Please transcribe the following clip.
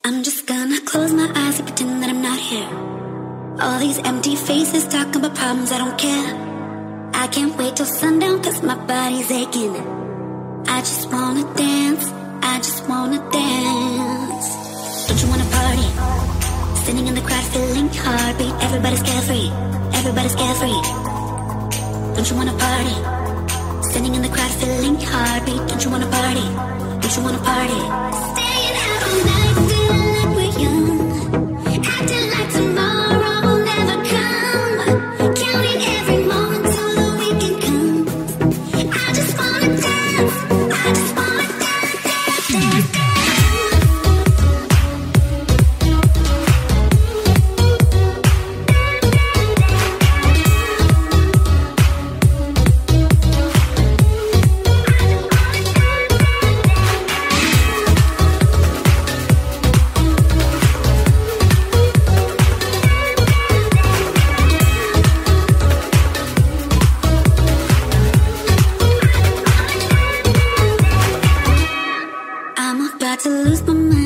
I'm just gonna close my eyes and pretend that I'm not here. All these empty faces talking about problems, I don't care. I can't wait till sundown cause my body's aching. I just wanna dance, I just wanna dance. Don't you wanna party? Sitting in the crowd feeling heartbeat. Everybody's carefree, everybody's carefree. Don't you wanna party? Sitting in the crowd feeling heartbeat. Don't you wanna party? Don't you wanna party? Staying out all night, feeling like we're young, acting like tomorrow will never come, counting every moment till the weekend comes. I just wanna dance, I just wanna dance, dance, dance, dance. I'm about to lose my mind.